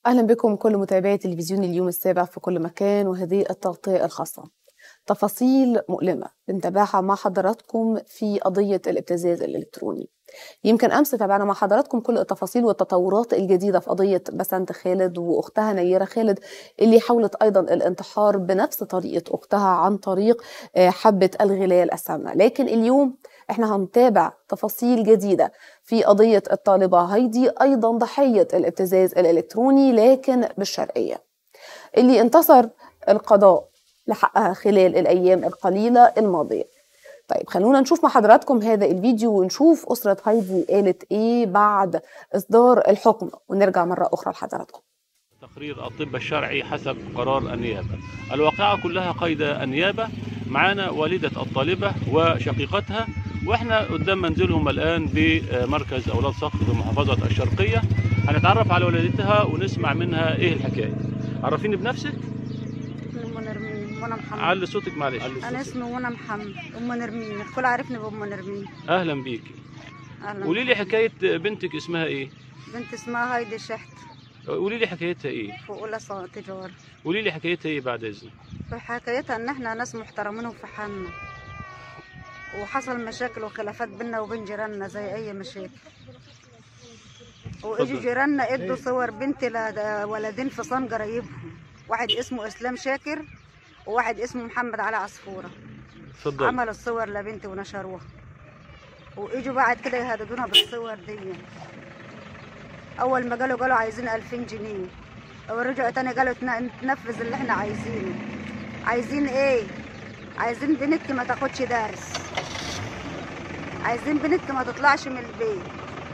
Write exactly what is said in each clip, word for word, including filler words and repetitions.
أهلا بكم كل متابعي تلفزيون اليوم السابع في كل مكان، وهذه التغطية الخاصة. تفاصيل مؤلمة بنتابعها مع حضراتكم في قضية الابتزاز الإلكتروني. يمكن أمس تابعنا مع حضراتكم كل التفاصيل والتطورات الجديدة في قضية بسنت خالد وأختها نيرة خالد اللي حاولت أيضا الانتحار بنفس طريقة أختها عن طريق حبة الغلال السامة. لكن اليوم احنا هنتابع تفاصيل جديدة في قضية الطالبة هايدي، أيضا ضحية الابتزاز الإلكتروني لكن بالشرقية، اللي انتصر القضاء لحقها خلال الأيام القليلة الماضية. طيب خلونا نشوف مع حضراتكم هذا الفيديو ونشوف أسرة هايدي قالت إيه بعد إصدار الحكم، ونرجع مرة أخرى لحضراتكم. تقرير الطب الشرعي حسب قرار النيابة. الواقعة كلها قيد النيابة. معانا والدة الطالبة وشقيقتها، واحنا قدام منزلهم الآن بمركز أولاد صقر بمحافظة الشرقية. هنتعرف على والدتها ونسمع منها إيه الحكاية. عرفيني بنفسك. منى نرمين. منى محمد. علي صوتك معلش. انا اسمي منى محمد. ام نرمين، الكل عارفني بام نرمين. اهلا بيكي. قولي لي حكايه بنتك، اسمها ايه؟ بنت اسمها هايدي شحت. قولي لي حكايتها ايه؟ في اولى تجاره. قولي لي حكايتها ايه بعد اذنك. في حكايتها ان احنا ناس محترمين وفي حالنا، وحصل مشاكل وخلافات بينا وبين جيراننا زي اي مشاكل، واجوا جيراننا ادوا صور بنتي لولدين في صن قرايبهم، واحد اسمه اسلام شاكر وواحد اسمه محمد علي عصفوره. اتفضل. عملوا الصور لبنتي ونشروها، واجوا بعد كده يهددونا بالصور دي. اول ما قالوا قالوا عايزين ألفين جنيه، ورجعوا تاني قالوا تنفذ اللي احنا عايزينه. عايزين ايه؟ عايزين بنتك ما تاخدش درس، عايزين بنتك ما تطلعش من البيت.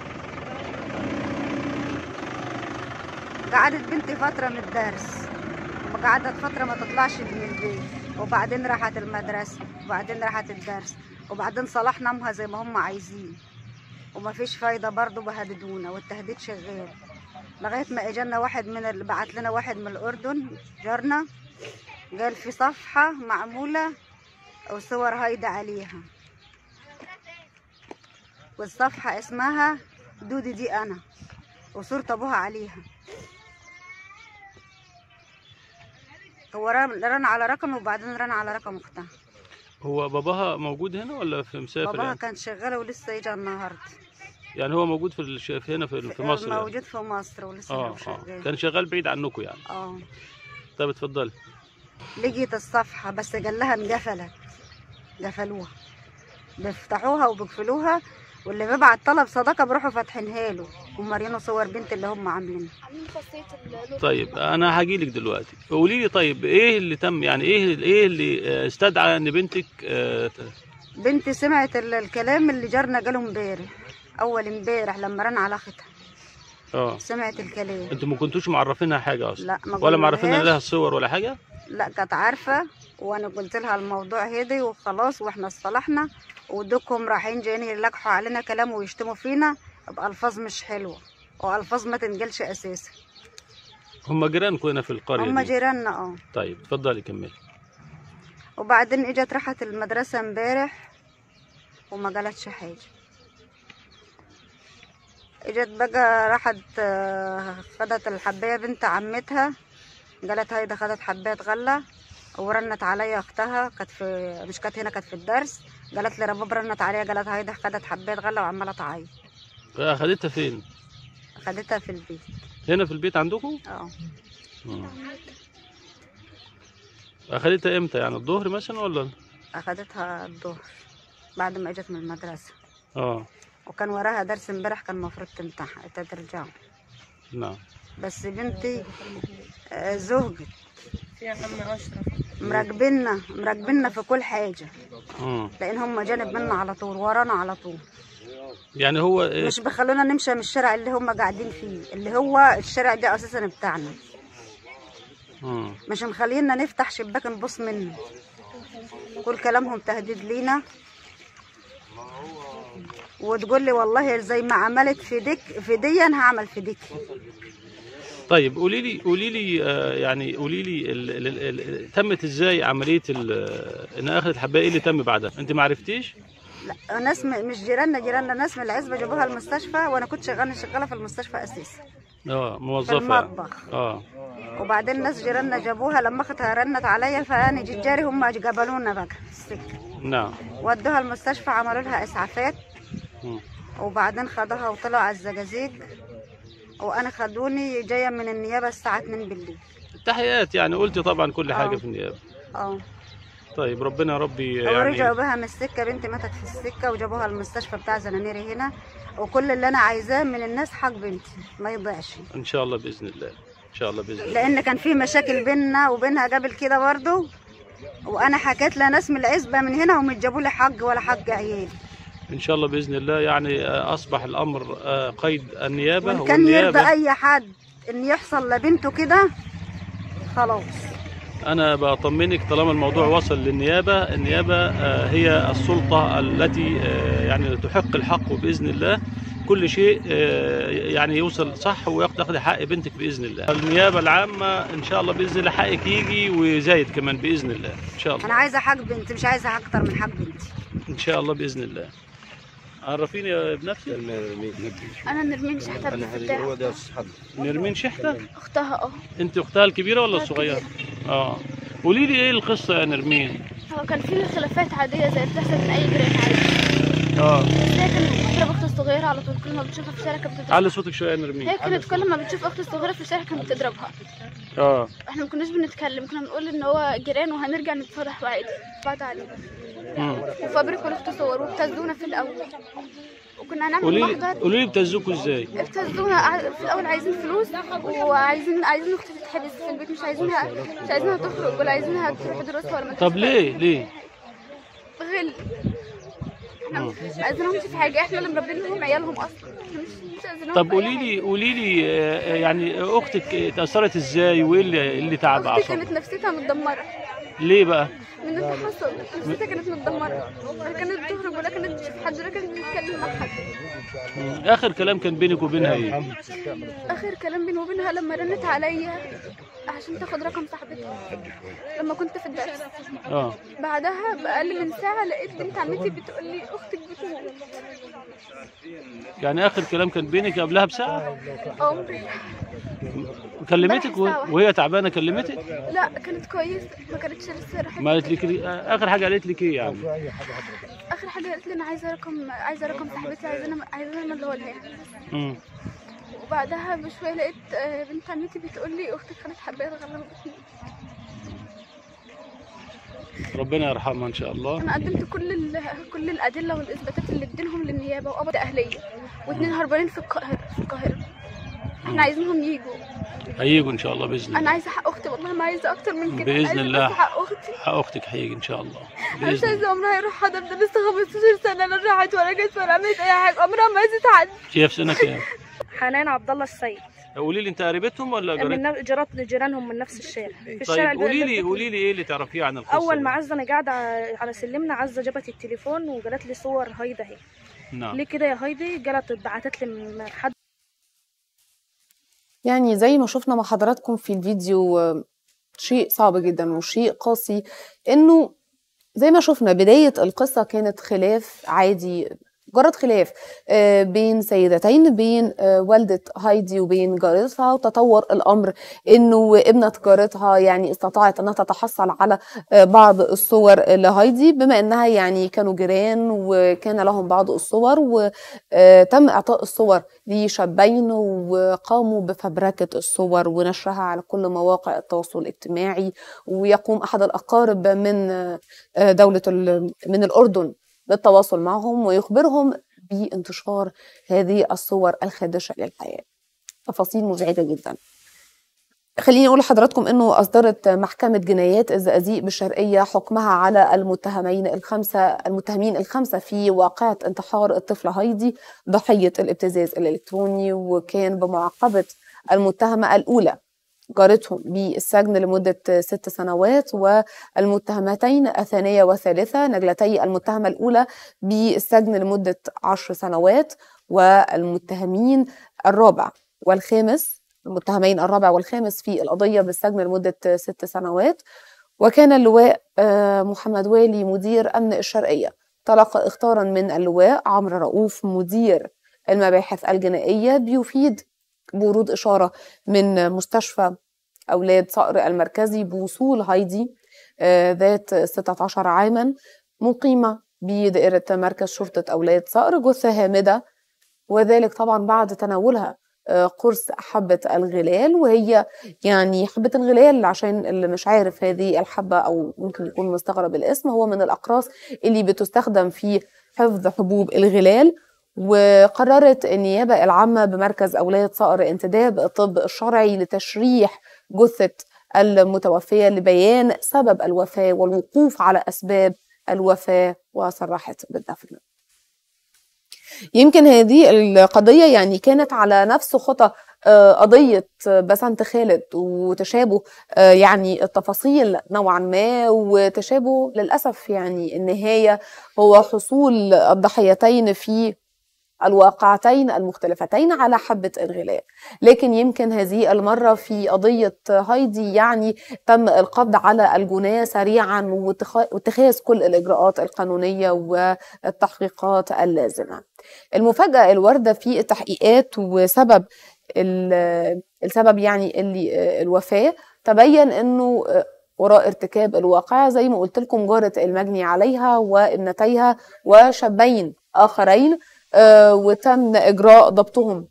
قعدت بنتي فتره من الدرس، وقعدت فتره ما تطلعش من البيت، وبعدين راحت المدرسه، وبعدين راحت الدرس، وبعدين صلحنا امها زي ما هم عايزين، وما فيش فايده برضه، بهددونا والتهديد شغال لغايه ما اجانا واحد من اللي بعت لنا واحد من الاردن جارنا، قال في صفحه معموله وصور هايدي عليها، والصفحه اسمها دودي دي انا، وصورة ابوها عليها. هو رن على رقم وبعدين رن على رقم اختها. هو باباها موجود هنا ولا في مسافر؟ باباها يعني كان شغال ولسه يجي النهارده. يعني هو موجود في الش... هنا في, في مصر؟ موجود يعني. في مصر ولسه آه شغال. آه. كان شغال بعيد عنكم يعني. اه. طب اتفضلي. لقيت الصفحه بس قال لها انقفلت، قفلوها، بيفتحوها وبيقفلوها، واللي بيبعت طلب صداقه بيروحوا فاتحينها له ومارينه صور بنت اللي هم عاملينها. طيب انا هاجي لك دلوقتي. قولي لي طيب ايه اللي تم، يعني ايه ايه اللي استدعى ان بنتك آه بنتي سمعت الكلام اللي جارنا قاله امبارح، اول امبارح لما رن على اختها. اه سمعت الكلام. انتوا ما كنتوش معرفينها حاجه اصلا؟ لا، ما ولا معرفين لها الصور ولا حاجه؟ لا، كانت عارفه، وانا قلت لها الموضوع هدي وخلاص واحنا اصطلحنا، ودوكم رايحين جايين يلقحوا علينا كلام ويشتموا فينا بألفاظ مش حلوه والفاظ ما تنقلش اساسا. هم جيرانكم هنا في القريه؟ هم جيراننا. اه. طيب اتفضلي كملي. وبعدين اجت راحت المدرسه امبارح وما قالتش حاجه. اجت بقى راحت خدت الحبايه بنت عمتها، قالت هايدا خدت حبايه غله، ورنت عليا اختها، كانت في مش كانت هنا، كانت في الدرس، قالت لي رباب رنت عليا، قالت هايدا خدت حبايه غله وعماله تعيط. اخدتها فين؟ اخدتها في البيت. هنا في البيت عندكم؟ اه. اخدتها امتى، يعني الظهر مثلا ولا؟ اخدتها الظهر بعد ما اجت من المدرسه. اه. وكان وراها درس امبارح كان المفروض تمتحن ترجع. نعم. بس بنتي زهقت يا عم اشرف، مراقبيننا مراقبيننا في كل حاجه. امم لان هم جانب منا على طول، ورانا على طول. يعني هو إيه؟ مش بيخلونا نمشي من الشارع اللي هم قاعدين فيه، اللي هو الشارع ده اساسا بتاعنا. امم مش مخلينا نفتح شباك نبص منه. كل كلامهم تهديد لينا، وتقول لي والله زي ما عملت في ديك في دي انا هعمل في ديك. طيب قولي لي قولي لي آه يعني قولي لي ال ال ال تمت ازاي عمليه ان اخذت الحبايه؟ ايه اللي تم بعدها؟ انت ما عرفتيش؟ لا، ناس مش جيراننا، جيراننا ناس من العزبه جابوها المستشفى، وانا كنت شغاله شغاله في المستشفى اساسا. اه في موظفه. المطبخ. اه وبعدين ناس جيراننا جابوها، لما اختها رنت عليا فانا جيت جاري، هم جبلونا بقى في السكه. نعم. ودوها المستشفى، عملوا لها اسعافات، مم. وبعدين خدوها وطلعوا على الزجاجيج، وانا خدوني جايه من النيابه الساعه اتنين بالليل. تحيات يعني، قلتي طبعا كل حاجه اه. في النيابه. اه. طيب ربنا يا ربي ورجعوا يعني. بها من السكه، بنتي ماتت في السكه، وجابوها المستشفى بتاع زنانيري هنا. وكل اللي انا عايزاه من الناس حق بنتي ما يضيعش ان شاء الله باذن الله، ان شاء الله باذن الله. لان كان في مشاكل بيننا وبينها قبل كده برضه، وانا حكيت لها ناس من العزبه من هنا ومش جابوا لي حق ولا حق عيالي. ان شاء الله باذن الله يعني اصبح الامر قيد النيابه، وان كان والنيابه يرضى اي حد ان يحصل لبنته كده خلاص. انا بطمنك طالما الموضوع وصل للنيابه، النيابه هي السلطه التي يعني تحق الحق باذن الله. كل شيء يعني يوصل صح وياخد حق بنتك باذن الله. النيابه العامه ان شاء الله باذن الله حقك يجي وزايد كمان باذن الله ان شاء الله. انا عايزه حق بنتي، مش عايزه اكتر من حق بنتي ان شاء الله باذن الله. عرفيني يا بنفسك. انا نرمين شحته بالفتاح. نرمين شحته؟ اختها. اه. انت اختها الكبيره ولا الصغيره؟ اه. قولي لي ايه القصه يا نرمين؟ هو كان في خلافات عاديه زي بتحصل من اي جيران عادي. اه. بس هي كانت بتضرب اختي الصغيره على طول، كل ما بتشوفها في الشارع كانت بتضربها. علي صوتك شويه يا نرمين. هي كانت كل ما بتشوف اختي الصغيره في الشارع كانت بتضربها. اه. احنا ما كناش بنتكلم، كنا بنقول ان هو جيران وهنرجع نتصالح عادي بعد علينا. وفبركوا لاختي صور وابتزونا في الاول، وكنا هنعمل قولي محضر. قولي لي بتزوكوا ازاي؟ ابتزونا في الاول عايزين فلوس، وعايزين عايزين اختي تتحبس في البيت، مش عايزينها مش عايزينها تخرج ولا عايزينها تروح دروسها ولا مدرسة. طب ليه ليه؟ غل. احنا مش عايزينهم في حاجه، احنا اللي مربين لهم عيالهم اصلا، احنا مش مش عايزينهم. طب قولي لي قولي لي يعني اختك اتاثرت ازاي وايه اللي اللي تعب اختي اعصابها؟ كانت نفسيتها متدمره. ليه بقى؟ من اللي حصل نفسيتها كانت متدمره، ولا كانت تخرج ولا كانت تشوف حد ولا كانت تتكلم مع حد. اخر كلام كان بينك وبينها ايه؟ اخر كلام بيني وبينها لما رنت عليا عشان تاخد رقم صاحبتها لما كنت في الدرس. اه. بعدها بأقل من ساعه لقيت بنت عمتي بتقول لي اختك بتموت. يعني اخر كلام كان بينك قبلها بساعه؟ اه. كلمتك وهي تعبانه كلمتك؟ لا كانت كويسه، ما كانتش لسه راحت. ما قالت لك اخر حاجه قالت لك ايه يعني؟ اخر حاجه قالت لي انا عايزه رقم عايزه رقم صاحبتي، عايزه عايزه انا اللي هو لها. امم وبعدها بشويه لقيت بنت عمتي بتقول لي اختك خدت حبايه غلط. ربنا يرحمها ان شاء الله. انا قدمت كل كل الادله والاثباتات اللي اديلهم للنيابه وقبض اهليه، واثنين هربانين في القاهره في القاهره. احنا عايزينهم يجوا. هيجوا ان شاء الله باذن الله. انا عايزه حق اختي، والله ما عايزه اكتر من كده. باذن الله حق اختي. حق اختك هيجي ان شاء الله. انا مش عايزه عمرها يروح حدا، ده لسه خمستاشر سنه لا راحت ولا جت ولا عملت اي حاجه، عمرها ما عايزه تعدي. هي في سنه كام؟ حنان عبد الله السيد. قولي لي انت قريبتهم ولا جارتهم؟ من جيرات جيرانهم من نفس الشارع في طيب الشارع. قولي لي قولي لي ايه اللي تعرفيه عن القصه؟ اول ما عزه انا قاعده على سلمنا، عزه جابت التليفون وقالت لي صور هيدا اهي. نعم. ليه كده يا هيدي؟ قالت بعتت لي من حد. يعني زي ما شفنا مع حضراتكم في الفيديو شيء صعب جدا وشيء قاسي، انه زي ما شفنا بداية القصة كانت خلاف عادي، مجرد خلاف بين سيدتين، بين والدة هايدي وبين جارتها، وتطور الأمر إنه ابنة جارتها يعني استطاعت أنها تتحصل على بعض الصور لهايدي، بما أنها يعني كانوا جيران وكان لهم بعض الصور، وتم إعطاء الصور لشابين وقاموا بفبركة الصور ونشرها على كل مواقع التواصل الاجتماعي. ويقوم أحد الأقارب من دولة من الأردن بالتواصل معهم ويخبرهم بانتشار هذه الصور الخادشة للحياة. تفاصيل مزعجة جدا. خليني أقول لحضراتكم أنه أصدرت محكمة جنايات الزقازيق بالشرقية حكمها على المتهمين الخمسة المتهمين الخمسة في واقعة انتحار الطفلة هايدي ضحية الابتزاز الإلكتروني، وكان بمعاقبة المتهمة الأولى جارتهم بالسجن لمدة ست سنوات، والمتهمتين الثانية والثالثة نجلتي المتهمة الأولى بالسجن لمدة عشر سنوات، والمتهمين الرابع والخامس المتهمين الرابع والخامس في القضية بالسجن لمدة ست سنوات. وكان اللواء محمد والي مدير أمن الشرقية تلقى اختارا من اللواء عمرو رؤوف مدير المباحث الجنائية بيفيد بورود إشارة من مستشفى أولاد صقر المركزي بوصول هايدي ذات ستة عشر عاما مقيمة بدائرة مركز شرطة أولاد صقر جثة هامدة، وذلك طبعا بعد تناولها قرص حبة الغلال. وهي يعني حبة الغلال عشان اللي مش عارف هذه الحبة أو ممكن يكون مستغرب الاسم، هو من الأقراص اللي بتستخدم في حفظ حبوب الغلال. وقررت النيابة العامة بمركز أولاد صقر انتداب الطب الشرعي لتشريح جثة المتوفية لبيان سبب الوفاة والوقوف على أسباب الوفاة، وصرحت بالدفن. يمكن هذه القضية يعني كانت على نفس خطى قضية بسنت خالد، وتشابه يعني التفاصيل نوعا ما، وتشابه للأسف يعني النهاية هو حصول الضحيتين في الواقعتين المختلفتين على حبة الغلاء. لكن يمكن هذه المرة في قضية هايدي يعني تم القبض على الجناة سريعا واتخاذ كل الإجراءات القانونية والتحقيقات اللازمة. المفاجأة الواردة في التحقيقات وسبب السبب يعني اللي الوفاة، تبين أنه وراء ارتكاب الواقعة زي ما قلت لكم جارة المجني عليها وابنتيها وشابين آخرين، آه وتم إجراء ضبطهم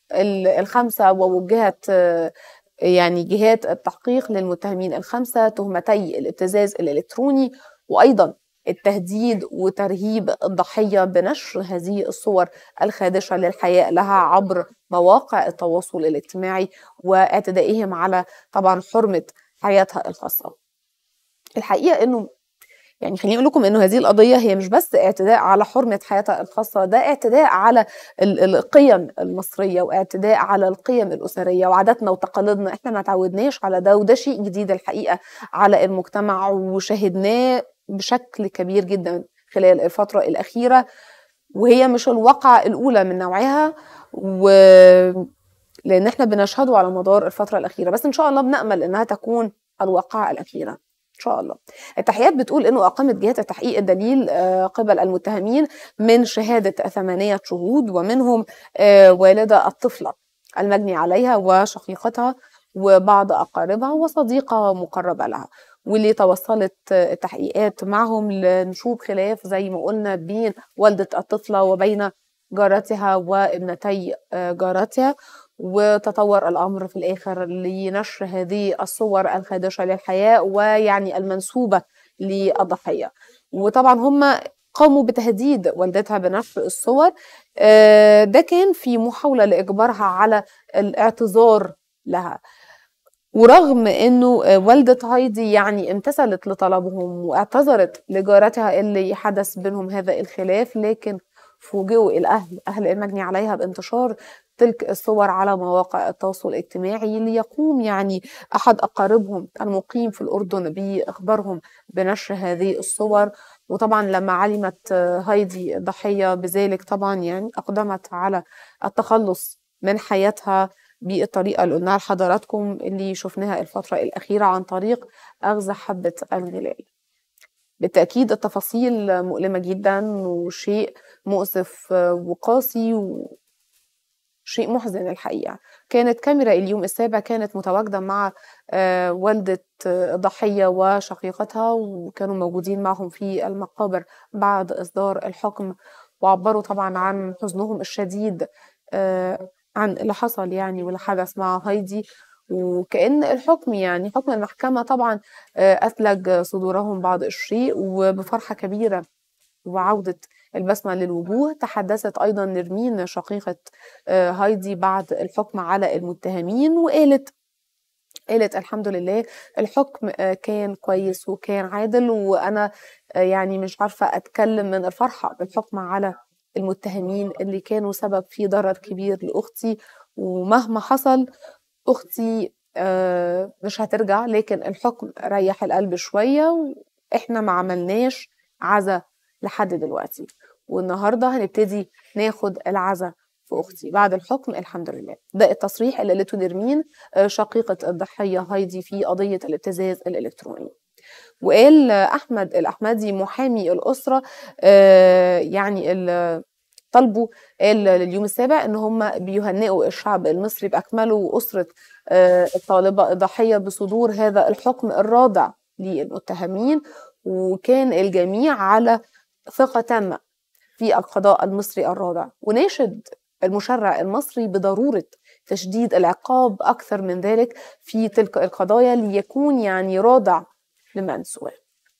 الخمسة، ووجهت آه يعني جهات التحقيق للمتهمين الخمسة تهمتي الابتزاز الإلكتروني، وأيضا التهديد وترهيب الضحية بنشر هذه الصور الخادشة للحياء لها عبر مواقع التواصل الاجتماعي، واعتدائهم على طبعا حرمة حياتها الخاصة. الحقيقة أنه يعني خليني أقول لكم أنه هذه القضية هي مش بس اعتداء على حرمة حياتها الخاصة، ده اعتداء على القيم المصرية واعتداء على القيم الأسرية وعاداتنا وتقاليدنا. احنا ما تعودناش على ده، وده شيء جديد الحقيقة على المجتمع، وشاهدناه بشكل كبير جدا خلال الفترة الأخيرة، وهي مش الواقعة الأولى من نوعها، و لأن احنا بنشهده على مدار الفترة الأخيرة، بس إن شاء الله بنأمل أنها تكون الواقعة الأخيرة إن شاء الله. التحقيقات بتقول إنه أقامت جهات التحقيق الدليل قبل المتهمين من شهادة ثمانية شهود، ومنهم والدة الطفلة المجني عليها وشقيقتها وبعض أقاربها وصديقة مقربة لها، واللي توصلت التحقيقات معهم لنشوب خلاف زي ما قلنا بين والدة الطفلة وبين جارتها وابنتي جارتها، وتطور الأمر في الآخر لنشر هذه الصور الخادشة للحياة ويعني المنسوبة للضحية. وطبعا هم قاموا بتهديد والدتها بنشر الصور، ده كان في محاولة لإجبارها على الاعتذار لها، ورغم انه والدة هايدي يعني امتثلت لطلبهم واعتذرت لجارتها اللي حدث بينهم هذا الخلاف، لكن فوجئوا الأهل أهل المجني عليها بانتشار تلك الصور على مواقع التواصل الاجتماعي، ليقوم يعني أحد أقاربهم المقيم في الأردن بإخبارهم بنشر هذه الصور. وطبعا لما علمت هايدي الضحية بذلك طبعا يعني أقدمت على التخلص من حياتها بالطريقة اللي قلناها لحضراتكم اللي شفناها الفترة الأخيرة عن طريق أخذ حبة الغلال. بالتأكيد التفاصيل مؤلمة جدا وشيء مؤسف وقاسي وشيء محزن الحقيقة. كانت كاميرا اليوم السابع كانت متواجدة مع والدة الضحية وشقيقتها، وكانوا موجودين معهم في المقابر بعد إصدار الحكم، وعبروا طبعا عن حزنهم الشديد عن اللي حصل يعني واللي حدث مع هايدي، وكأن الحكم يعني حكم المحكمة طبعا أثلج صدورهم بعض الشيء، وبفرحة كبيرة وعودة البسمة للوجوه تحدثت أيضا نرمين شقيقة هايدي بعد الحكم على المتهمين، وقالت قالت الحمد لله الحكم كان كويس وكان عادل، وأنا يعني مش عارفة أتكلم من الفرحة بالحكم على المتهمين اللي كانوا سبب في ضرر كبير لأختي، ومهما حصل أختي مش هترجع، لكن الحكم ريح القلب شوية، وإحنا ما عملناش عزا لحد دلوقتي، والنهاردة هنبتدي ناخد العزا في أختي بعد الحكم الحمد لله. ده التصريح اللي قالته نرمين شقيقة الضحية هايدي في قضية الابتزاز الإلكتروني. وقال أحمد الأحمدي محامي الأسرة يعني طلبوا اليوم السابع ان هم بيهنئوا الشعب المصري باكمله واسره الطالبه الضحيه بصدور هذا الحكم الرادع للمتهمين، وكان الجميع على ثقه تامه في القضاء المصري الرادع. وناشد المشرع المصري بضروره تشديد العقاب اكثر من ذلك في تلك القضايا ليكون يعني رادع لمن سواه.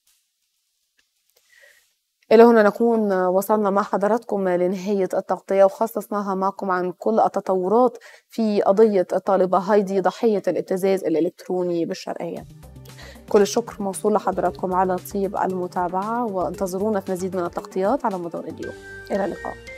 إلى هنا نكون وصلنا مع حضراتكم لنهاية التغطية، وخصصناها معكم عن كل التطورات في قضية الطالبة هايدي ضحية الابتزاز الإلكتروني بالشرقية. كل الشكر موصول لحضراتكم على طيب المتابعة، وانتظرونا في مزيد من التغطيات على مدار اليوم. إلى اللقاء.